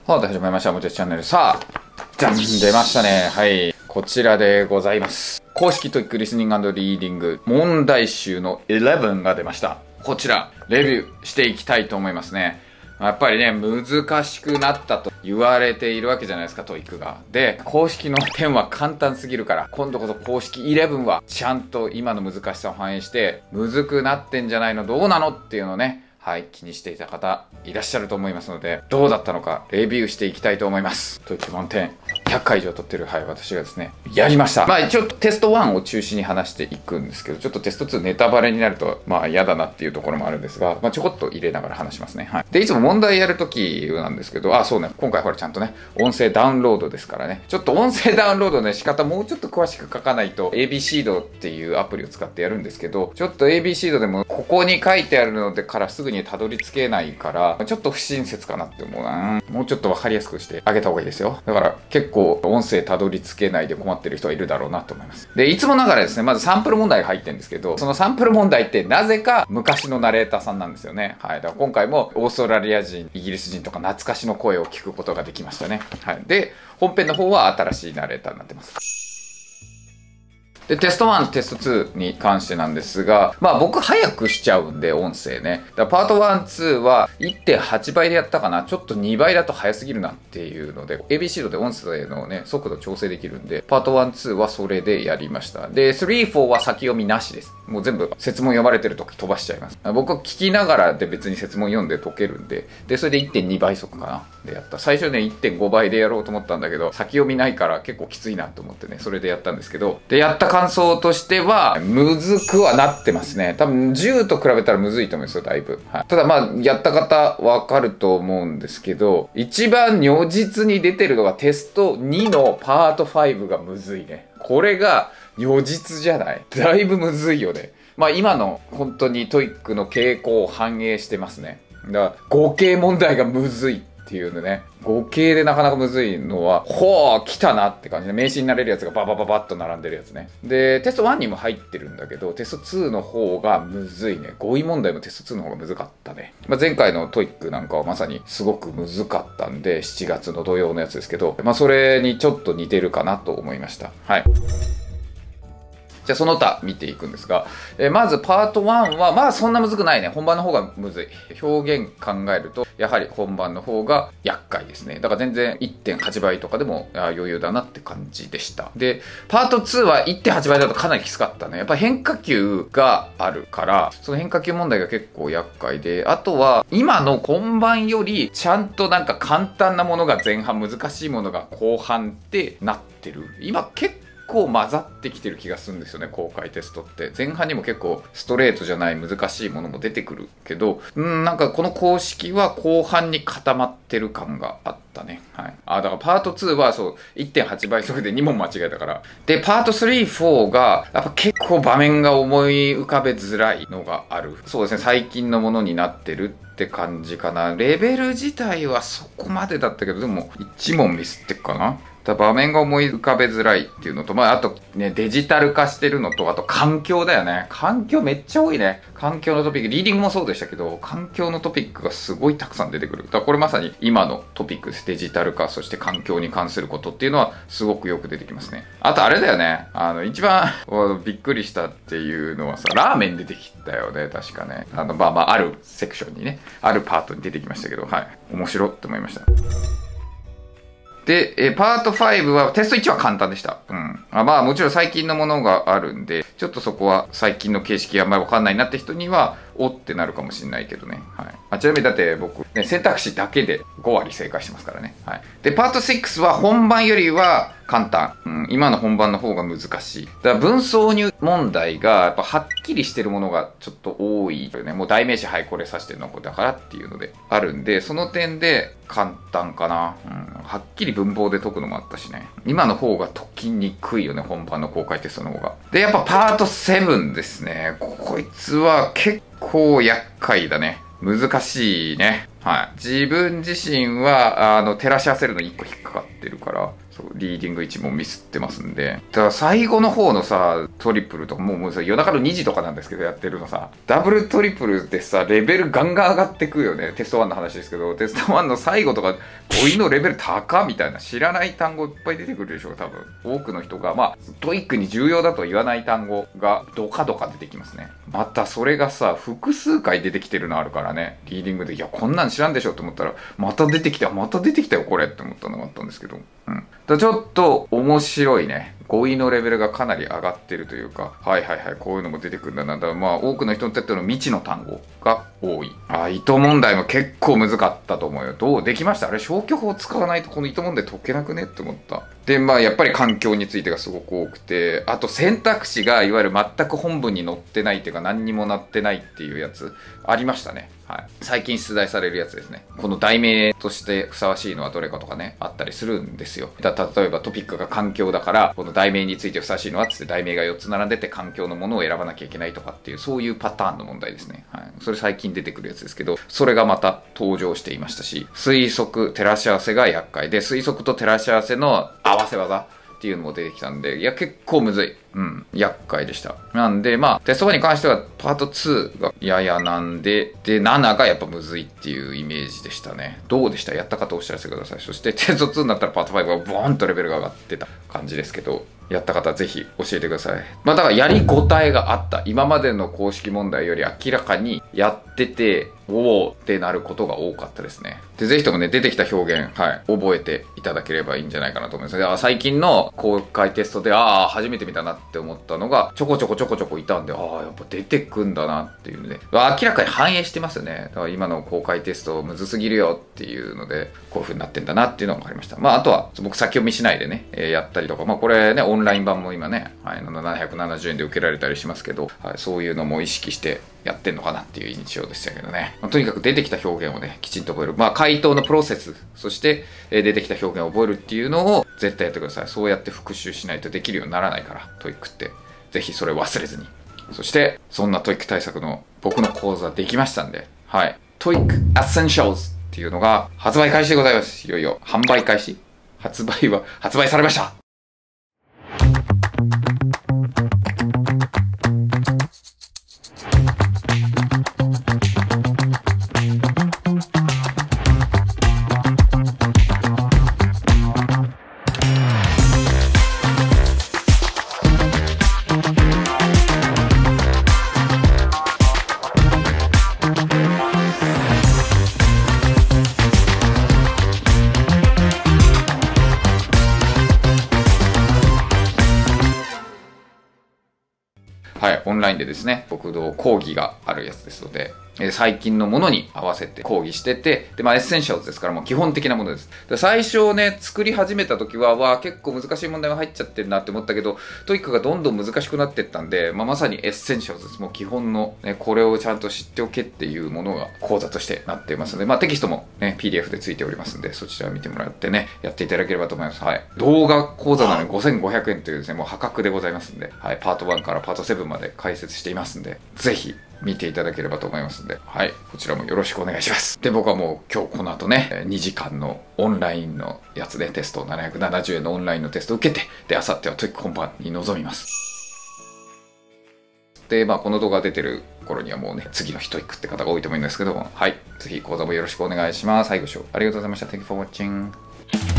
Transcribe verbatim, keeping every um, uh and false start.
はい、始まりました。もちろんチャンネル。さあ、じゃん出ましたね。はい。こちらでございます。公式トイックリスニング&リーディング問題集のじゅういちが出ました。こちら、レビューしていきたいと思いますね。やっぱりね、難しくなったと言われているわけじゃないですか、トイックが。で、公式のじゅうは簡単すぎるから、今度こそ公式じゅういちはちゃんと今の難しさを反映して、むずくなってんじゃないのどうなのっていうのをね、はい、気にしていた方いらっしゃると思いますので、どうだったのかレビューしていきたいと思います。トイック満点ひゃっかい以上取ってる、はい、私がですね、やりました。まあ一応テストいちを中心に話していくんですけど、ちょっとテストにネタバレになると、まあ嫌だなっていうところもあるんですが、まあちょこっと入れながら話しますね。はい。で、いつも問題やるときなんですけど、あ、そうね、今回ほらちゃんとね、音声ダウンロードですからね、ちょっと音声ダウンロードの、ね、仕方もうちょっと詳しく書かないと、エービーシー ドっていうアプリを使ってやるんですけど、ちょっと エービーシー ドでもここに書いてあるのでからすぐにたどり着けないから、ちょっと不親切かなって思うな。もうちょっとわかりやすくしてあげた方がいいですよ。だから結構音声たどり着けないで困ってる人はいるだろうなと思います。で、いつもながらですね、まずサンプル問題が入ってるんですけど、そのサンプル問題ってなぜか昔のナレーターさんなんですよね。はい。だから今回もオーストラリア人、イギリス人とか懐かしの声を聞くことができましたね。はい。で、本編の方は新しいナレーターになってます。で、テストいち、テストにに関してなんですが、まあ僕早くしちゃうんで、音声ね。だからパートいち、には いってんはち 倍でやったかな。ちょっとにばいだと早すぎるなっていうので、エービーシー ドで音声のね、速度調整できるんで、パートいち、にはそれでやりました。で、さん、よんは先読みなしです。もう全部設問読まれてる時飛ばしちゃいます。僕は聞きながらで別に設問読んで解けるんで、で、それで いってんに 倍速かな。でやった。最初ね、いってんご 倍でやろうと思ったんだけど、先読みないから結構きついなと思ってね、それでやったんですけど、で、やった感想としては、むずくはなってますね。多分じゅうと比べたらむずいと思うんですよ、だいぶ。はい、ただまあ、やった方わかると思うんですけど、一番如実に出てるのがテストにのパートごがむずいね。これが如実じゃない？だいぶむずいよね。まあ今の本当にトイックの傾向を反映してますね。だから合計問題がむずいっていうのね。合計でなかなかむずいのは、ほー、来たなって感じで、名詞になれるやつがババババッと並んでるやつね。で、テストいちにも入ってるんだけど、テストにの方がむずいね。語彙問題もテストにの方がむずかったね。まあ、前回のトイックなんかはまさにすごくむずかったんで、しちがつの土曜のやつですけど、まあそれにちょっと似てるかなと思いました。はい。じゃあその他見ていくんですが、えー、まずパートいちはまあそんなむずくないね。本番の方がむずい。表現考えるとやはり本番の方が厄介ですね。だから全然 いってんはち 倍とかでも余裕だなって感じでした。で、パートには いってんはち 倍だとかなりきつかったね。やっぱ変化球があるから、その変化球問題が結構厄介で、あとは今の本番よりちゃんとなんか簡単なものが前半、難しいものが後半ってなってる。今結構結構混ざってきてる気がするんですよね、公開テストって。前半にも結構ストレートじゃない難しいものも出てくるけど、うん、なんかこの公式は後半に固まってる感があったね。はい。あ、だからパートにはそう、いってんはち 倍速でに問間違えたから。で、パートさん、よんが、やっぱ結構場面が思い浮かべづらいのがある。そうですね、最近のものになってるって感じかな。レベル自体はそこまでだったけど、でもいち問ミスってっかな。場面が思い浮かべづらいっていうのと、まあ、あとね、デジタル化してるのと、あと環境だよね。環境めっちゃ多いね。環境のトピック、リーディングもそうでしたけど、環境のトピックがすごいたくさん出てくる。だからこれまさに今のトピックです。デジタル化、そして環境に関することっていうのはすごくよく出てきますね。あとあれだよね。あの、一番びっくりしたっていうのはさ、ラーメン出てきたよね。確かね。あの、まあまあ、あるセクションにね、あるパートに出てきましたけど、はい。面白いって思いました。で、えパートごは、テストいちは簡単でした。うん。あまあ、もちろん最近のものがあるんで、ちょっとそこは最近の形式あんまりわかんないなって人には、おってなるかもしれないけどね。はい。あちなみにだって僕、ね、選択肢だけでご割正解してますからね。はい。で、パートろくは本番よりは簡単。うん、今の本番の方が難しい。だから文章入問題が、やっぱはっきりしてるものがちょっと多いよね。もう代名詞、はい、これ指してるのだからっていうのであるんで、その点で簡単かな。うん、はっきり文法で解くのもあったしね。今の方が解きにくいよね、本番の公開テストの方が。で、やっぱパートななですね。こいつは結構厄介だね。難しいね。はい。自分自身は、あの、照らし合わせるのいっこ引っかかってるから、 そうリーディングいち問ミスってますんで。だから最後の方のさ、トリプルとかもうもうさ夜中のにじとかなんですけどやってるのさ、ダブルトリプルでさ、レベルガンガン上がってくよね。テストワンの話ですけど、テストワンの最後とか語彙のレベル高みたいな、知らない単語いっぱい出てくるでしょ、多分。多くの人が、まあ、トイックに重要だと言わない単語がドカドカ出てきますね。またそれがさ、複数回出てきてるのあるからね、リーディングで、いや、こんなん知らんでしょって思ったら、また出てきた、また出てきたよ、これって思ったのがあったんですけど。うん。だちょっと面白いね。語彙のレベルがかなり上がってるというか、はいはいはい、こういうのも出てくるんだな。だからまあ、多くの人にとっての未知の単語が多い。あ、糸問題も結構難かったと思うよ。どうできました？あれ、消去法使わないとこの糸問題解けなくねって思った。で、まあ、やっぱり環境についてがすごく多くて、あと選択肢がいわゆる全く本文に載ってないっていうか、何にもなってないっていうやつ、ありましたね。はい。最近出題されるやつですね。この題名としてふさわしいのはどれかとかね、あったりするんですよ。だ例えばトピックが環境だから、この題名についてふさわしいのはつって題名がよっつ並んでて環境のものを選ばなきゃいけないとかっていう、そういうパターンの問題ですね。はい。それ最近出てくるやつですけど、それがまた登場していましたし、推測、照らし合わせが厄介で、推測と照らし合わせの合わせ技っていうのも出てきたんで、いや、結構むずい。うん、厄介でした。なんで、まあ、テストワンに関しては、パートツーがややなんで、で、なながやっぱむずいっていうイメージでしたね。どうでした？やった方お知らせください。そして、テストツーになったらパートファイブがボーンとレベルが上がってた感じですけど、やった方ぜひ教えてください。まあ、だからやりごたえがあった。今までの公式問題より明らかにやってて、おおってなることが多かったですね。で、ぜひともね、出てきた表現、はい、覚えていただければいいんじゃないかなと思います。で最近の公開テストで、ああ、初めて見たなって思ったのが、ちょこちょこちょこちょこいたんで、ああ、やっぱ出てくんだなっていうので、明らかに反映してますよね。だから今の公開テストむずすぎるよっていうので、こういう風になってんだなっていうのが分かりました。まあ、あとは、僕先読みしないでね、えー、やったりとか、まあ、これね、オンライン版も今ね、はい、ななひゃくななじゅうえんで受けられたりしますけど、はい、そういうのも意識してやってんのかなっていう印象でしたけどね。まあ、とにかく出てきた表現をね、きちんと覚える。まあ、回答のプロセス、そして、えー、出てきた表現を覚えるっていうのを絶対やってください。そうやって復習しないとできるようにならないから、トイックって。ぜひそれを忘れずに。そして、そんなトイック対策の僕の講座できましたんで、はい。トイック Essentials っていうのが発売開始でございます。いよいよ販売開始？発売は発売されました。はい、オンラインでですね、僕の講義があるやつですので、え最近のものに合わせて講義してて、で、まあ、エッセンシャルズですから、もう基本的なものです。で最初ね、作り始めた時は、わあ、結構難しい問題が入っちゃってるなって思ったけど、トイックがどんどん難しくなっていったんで、まあ、まさにエッセンシャルズです。もう基本の、ね、これをちゃんと知っておけっていうものが講座としてなっていますので、まあ、テキストもね、ピーディーエフ でついておりますんで、そちらを見てもらってね、やっていただければと思います。はい。動画講座なのにごせんごひゃくえんというですね、もう破格でございますんで、はい、パートワンからパートセブンまで解説していますんで、ぜひ、見ていただければと思いますので、はい、こちらもよろしくお願いします。で、僕はもう今日この後ね、にじかんのオンラインのやつでテスト、ななひゃくななじゅうえんのオンラインのテストを受けて、で、あさってはトイック本番に臨みます。で、まあ、この動画が出てる頃にはもうね、次の日トイックって方が多いと思うんですけども、はい、ぜひ講座もよろしくお願いします。はい、ご視聴ありがとうございました。Thank you for watching.